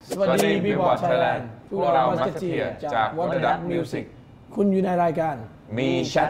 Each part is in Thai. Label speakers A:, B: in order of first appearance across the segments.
A: สวัสดีบีบอร์ดไทยแลนด์พวกเรามัสเทียจากวอเตอร์ดักมิวสิกคุณอยู่ในรายการมีแชท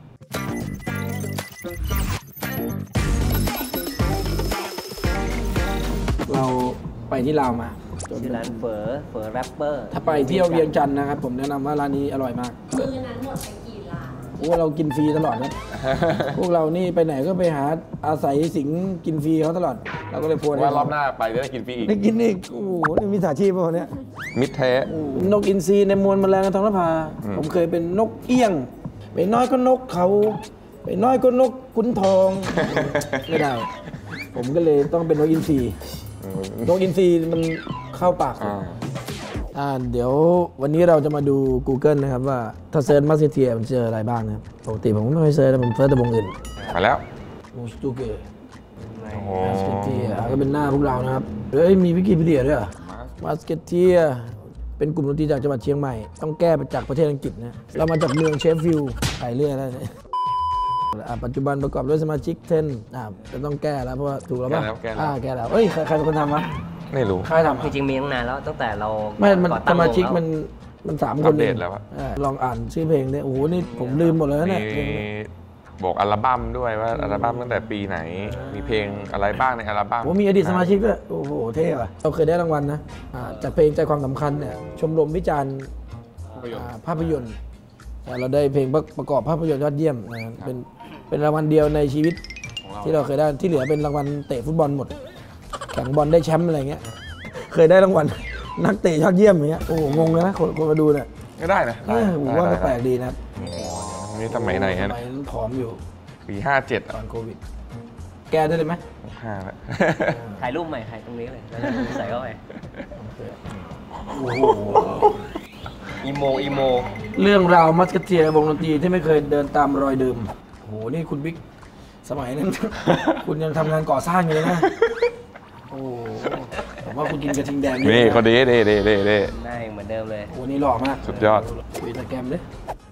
A: เราไปที่ลาวมา
B: ที่ร้านเฝอแรปเปอร์
A: ถ้าไปเที่ยวเวียงจันทร์นะครับผมแนะนำว่าร้านนี้อร่อยมาก
C: มื้อนั้นหมดไปกี่ล้าน
A: โอ้เรากินฟรีตลอดครับ พวกเรานี่ไปไหนก็ไปหาอาศัยสิงกินฟรีเขาตลอดเราก็เลยพูด
D: ว่ารอบหน้าไปจะได้กินฟรีอีก
A: ได้กินอีกโอ้โหนี่มิจฉาชีพพวกนี้
D: มิตรแท้
A: นกอินทรีในมวลแมลงทองนภาผมเคยเป็นนกเอี้ยงไปน้อยก็นกเขาไปน้อยก็นกขุนทองไม่ได้ผมก็เลยต้องเป็นนกอินทรีนกอินทรีมันเข้าปากเดี๋ยววันนี้เราจะมาดู Google นะครับว่าถ้าเซิร์ชมัสเทียมันเจออะไรบ้างนะครับปกติผมไม่ค่อยเซิร์ชแต่ผมเซิร์ชแต่วงอื่น
D: มาแล้ว
A: มูสตูเกอร์มัสเทียก็เป็นหน้าพวกเรานะครับเฮ้ยมีวิกิพีเดียด้วยเหรอมัสเทียเป็นกลุ่มดนตรีจากจังหวัดเชียงใหม่ต้องแก้มาจากประเทศอังกฤษนะเรามาจากเมืองเชฟฟิลด์ไก่เรื่อยแล้วเนี่ยปัจจุบันประกอบด้วยสมาชิก10จะต้องแก้แล้วเพราะว่าถูกแล้วป่ะแก้แล้วเฮ้ยใครเป็นคนทำวะ
D: ไม่รู้
A: ใครทำ
B: จริงๆมีตั้งนานแล้วตั้งแต่เรา
A: ไม่มันสมาชิกมัน3 คนเองลองอ่านชื่อเพลงเนี่ยโอ้โหนี่ผมลืมหมดเลยเนี่ย
D: บอกอัลบั้มด้วยว่าอัลบั้มตั้งแต่ปีไหนมีเพลงอะไรบ้างในอัลบั้ม
A: มีอดีตสมาชิกด้วยโอ้โหเท่ว่ะเราเคยได้รางวัลนะจากเพลงใจความสำคัญเนี่ยชมรมวิจารณ์ภาพยนตร์เราได้เพลงประกอบภาพยนตร์ยอดเยี่ยมนะเป็นรางวัลเดียวในชีวิตที่เราเคยได้ที่เหลือเป็นรางวัลเตะฟุตบอลหมดแข่งบอลได้แชมป์อะไรเงี้ยเคยได้รางวัลนักเตะยอดเยี่ยมอย่างเงี้ยโอ้โหงงเลยนะคนมาดูเนี่ย
D: ก็ได้นะ
A: ผมว่าก็แปลกดีนะ
D: มีสมัยไหนฮะ
A: ผอมอยู่
D: ปี57
A: ตอนโควิดแก้ได้เลยไหม
D: 5แล้ว
B: ถ่ายรูปใหม่ถ่ายตรงนี้เลยแล้วใส่เข้าไป
A: โอ้โห
B: อีโม
A: เรื่องราวมัสเทียวงดนตรีที่ไม่เคยเดินตามรอยเดิมโอ้โหนี่คุณบิ๊กสมัยนั้น คุณยังทำงานก่อสร้างอยู่เลยนะโอ้ผมว่าคุณกินกระทิงแดง
D: นี่เขาดี
B: ได้เหมือนเดิมเลย
A: โอ้นี่หล่อมาก
D: สุดยอด
A: คุยตะแกรมเลย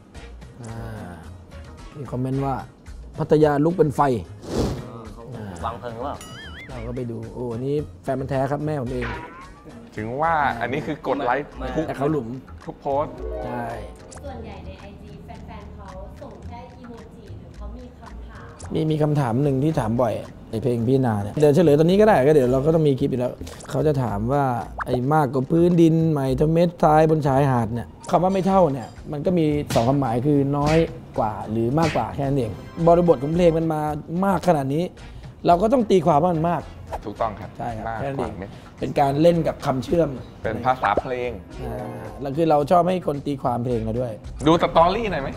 A: มีคอมเมนต์ว่าพัทยาลุกเป็นไฟ
B: วางเพลิงหรือเปล่า
A: เราก็ไปดูโอ้นี่แฟนมันแท้ครับแม่ผมเอง
D: ถึงว่าอันนี้คือกดไลค์
A: แต่เขาหลุม
D: ทุกโพส
A: ใช่
C: ส่วนใหญ่ใน IG แฟนๆเขาส่งแค่อีโมจิหรือเขามีคำถาม
A: มีคำถามหนึ่งที่ถามบ่อยในเพลงพี่นาเนี่ยเดี๋ยวเฉลยตอนนี้ก็ได้ก็เดี๋ยวเราก็ต้องมีคลิปอีกแล้วเขาจะถามว่าไอ้มากกว่าพื้นดินใหม่เท่าเม็ดทรายบนชายหาดเนี่ยคำว่าไม่เท่าเนี่ยมันก็มี2 ความหมายคือน้อยกว่าหรือมากกว่าแค่นั้นเองบริบทของเพลงมันมามากขนาดนี้เราก็ต้องตีความว่ามันมาก
D: ถูกต้องครับ
A: ใช่ครับแค่นั้นเองเป็นการเล่นกับคำเชื่อม
D: เป็นภาษาเพลง
A: แล้วคือเราชอบให้คนตีความเพลงเราด้วย
D: ดูสตอรี่หน่อยไหม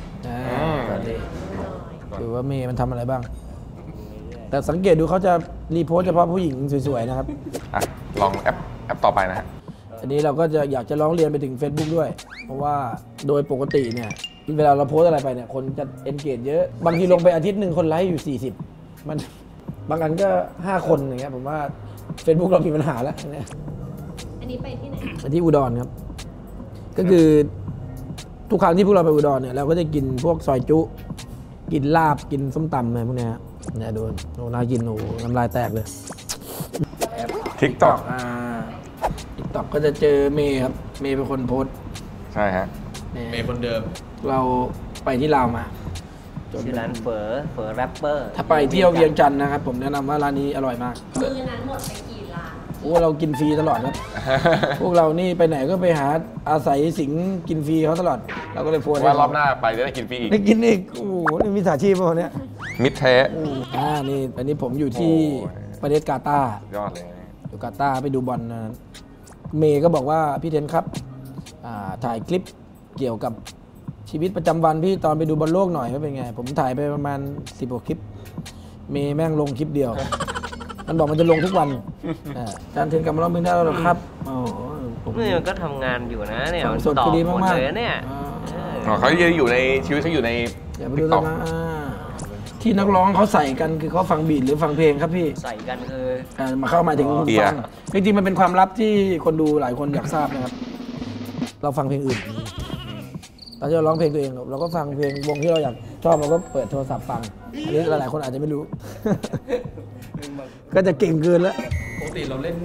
A: ดูว่าเมย์มันทำอะไรบ้างแต่สังเกตดูเขาจะรีโพสเฉพาะผู้หญิงสวยๆนะครับ
D: ลองแอปต่อไปนะฮะ
A: อันนี้เราก็จะอยากจะร้องเรียนไปถึง Facebook ด้วยเพราะว่าโดยปกติเนี่ยเวลาเราโพสอะไรไปเนี่ยคนจะเอนเกจเยอะบางทีลงไปอาทิตย์หนึ่งคนไลค์อยู่40มันบางอันก็5 คนอย่างเงี้ยผมว่า Facebook เรามีปัญหาแล้วเนี่ย
C: อันนี้ไปที่ไหน
A: ไปที่อุดรครับก็คือทุกครั้งที่พวกเราไปอุดรเนี่ยเราก็จะกินพวกซอยจุกินลาบกินส้มตำอะไรพวกนี้เนี่ยโดนน่ากินโอ้น้ำลายแตกเลย
D: TikTok
A: TikTok ก็จะเจอเมย์ครับเมย์เป็นคนโพส
D: ใช่ฮะ
A: เมย์คนเดิมเราไปที่ลาวมา
B: ที่ร้านเฝอแรปเปอร์
A: ถ้าไปเที่ยวเวียงจันทร์นะครับผมแนะนำว่าร้านนี้อร่อยมาก
C: มื้อนั้นหมดไปกี่ล้าน
A: โอ้เรากินฟรีตลอดครับ พวกเรานี่ไปไหนก็ไปหาอาศัยสิงกินฟรีเขาตลอดเราก็เลยพูด
D: ว่ารอบหน้าไปจะได้กินฟรีอีก
A: ได้กินอีกโอ้โหนี่มิจฉาชีพพวกนี้
D: มิตรแท้
A: นี่อันนี้ผมอยู่ที่ประเทศกาตาร์
D: ยอดเลย
A: อยู่กาตาร์ไปดูบอลนะเมย์ก็บอกว่าพี่เทนครับถ่ายคลิปเกี่ยวกับชีวิตประจำวันพี่ตอนไปดูบอลโลกหน่อยว่าเป็นไงผมถ่ายไปประมาณ10 กว่าคลิปเมย์แม่งลงคลิปเดียวมันบอกมันจะลงทุกวันอาจารย์เทนกลับมาร้องเพลงได้แล้วหรอครับ
B: นี่มันก็ทำงานอยู่นะเนี่ย
A: สดดีมาก
B: เลยเนี่ย
D: เขาอยู่ในชีวิตเขาอยู่ใน
A: TikTok ที่นักร้องเขาใส่กันคือเขาฟังบีทหรือฟังเพลงครับพี่
B: ใส่กัน
A: มาเข้ามาถึงฟังจริงๆมันเป็นความลับที่คนดูหลายคนอยากทราบนะครับเราฟังเพลงอื่นตอนที่เราร้องเพลงตัวเองเราก็ฟังเพลงวงที่เราอยากชอบเราก็เปิดโทรศัพท์ฟังอันนี้หลายๆคนอาจจะไม่รู้ก็จะเก่งเกินแล้ว
E: ปกติเราเล่น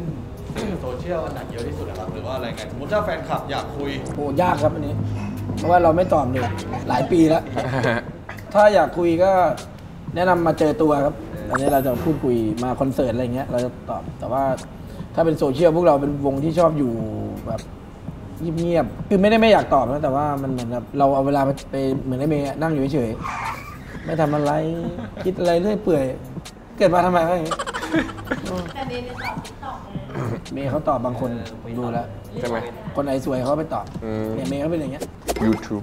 E: สื่อโซเชียลอันไหนเยอะที่สุดนะครับหรือว่าอะไรไงสมมติถ้าแฟนคลับอยากคุย
A: โอ้ยากครับอันนี้ เพราะว่าเราไม่ตอบเลยหลายปีแล้ว ถ้าอยากคุยก็แนะนำมาเจอตัวครับ อันนี้เราจะพูดคุยมาคอนเสิร์ตอะไรเงี้ยเราจะตอบ แต่ว่าถ้าเป็นโซเชียลพวกเราเป็นวงที่ชอบอยู่แบบเงียบๆคือไม่อยากตอบนะแต่ว่ามันเหมือนแบบเราเอาเวลาไปเหมือนไอ้เมย์นั่งอยู่เฉยๆไม่ทำอะไรคิดอะไรเรื่อยเปื่อยเกิดมาทำไมก็อย่างนี้
C: แต่เมย์เป็นตอบติ๊กต็อกเลยนะ
A: เมย์เขาตอบบางคนดูแล้ว
D: ใช่ไหม
A: คนไหนสวยเขาไปตอบ
D: อืม
A: เนี่ยเมย์เขาเป็นอย่างเงี้ย
D: YouTube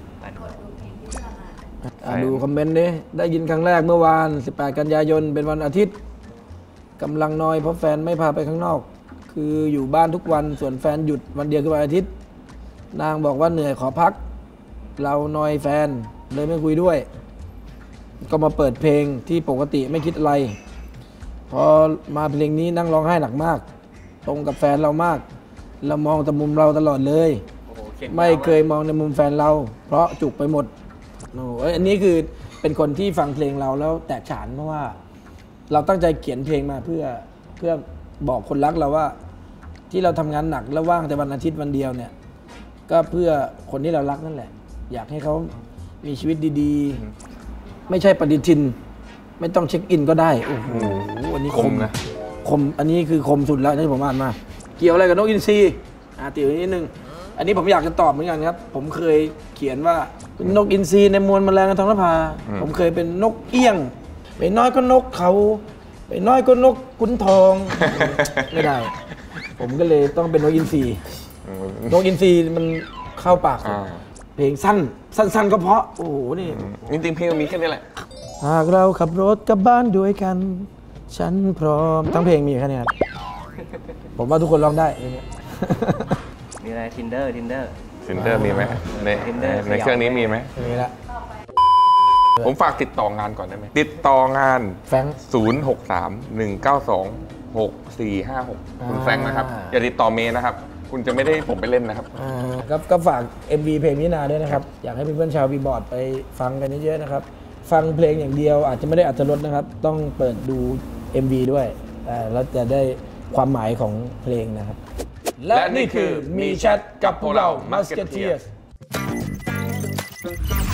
A: ดูคอมเมนต์ดิได้ยินครั้งแรกเมื่อวาน 18 กันยายน เป็นวันอาทิตย์กำลังนอยเพราะแฟนไม่พาไปข้างนอก คืออยู่บ้านทุกวันส่วนแฟนหยุดวันเดียวคือวันอาทิตย์ นางบอกว่าเหนื่อยขอพัก เรานอยแฟนเลยไม่คุยด้วย ก็มาเปิดเพลงที่ปกติไม่คิดอะไร พอมาเพลงนี้นั่งร้องไห้หนักมาก ตรงกับแฟนเรามาก เรามองแต่มุมเราตลอดเลย
B: โอ้โหเขียน
A: ไม่เคยมองในมุมแฟนเรา เพราะจุกไปหมดโอ้ยอันนี้คือเป็นคนที่ฟังเพลงเราแล้วแตกฉานเพราะว่า เราตั้งใจเขียนเพลงมาเพื่อบอกคนรักเราว่า ที่เราทำงานหนักแล้วว่างแต่วันอาทิตย์วันเดียวเนี่ย ก็เพื่อคนที่เรารักนั่นแหละ อยากให้เขามีชีวิตดีๆ ไม่ใช่ปฏิทิน ไม่ต้องเช็คอินก็ได้โอ้โหอันนี้
D: คมนะ
A: คมอันนี้คือคมสุดแล้วที่ผมอ่านมา เกี่ยวอะไรกับนกอินทรีติวนิดนึง อันนี้ผมอยากจะตอบเหมือนกันครับ ผมเคยเขียนว่านกอินทรีในมวลแมลงทองนภาผมเคยเป็นนกเอี้ยงไปน้อยก็นกเขาไปน้อยก็นกขุนทอง ไม่ได้ ผมก็เลยต้องเป็นนกอินทรีนกอินทรีมันเข้าปากสุด
D: อ่า
A: เพลงสั้นก็เพราะโอ้โหนี่
D: จริงๆเพลงมีแค่นี้แหละ
A: หากเราขับรถกลับบ้านด้วยกัน ฉันพร้อมทั้งเพลงมีแค่นี้ครับผมว่าทุกคนร้องได้เพลงนี้
B: มีอะไร Tinder
D: ซินเดอร์มีไหมใน
B: Tinder
D: ในเครื่องนี้มีไหม
A: มีละ
D: ผมฝากติดต่องานก่อนได้ไหม ติดต่องาน
A: แฟรงค์
D: 063-192-6456 คุณแฟรงค์นะครับ อย่าติดต่อเมย์นะครับ คุณจะไม่ได้ผมไปเล่นนะครับ
A: ก็ฝาก MV เพลงนี้นาด้วยนะครับ อยากให้เพื่อนๆชาวบีบอร์ดไปฟังกันเยอะๆนะครับ ฟังเพลงอย่างเดียวอาจจะไม่ได้อรรถรสนะครับ ต้องเปิดดู MV ด้วยแล้วจะได้ความหมายของเพลงนะครับ และนี่คือมีแชทกับพวกเรา Musketeers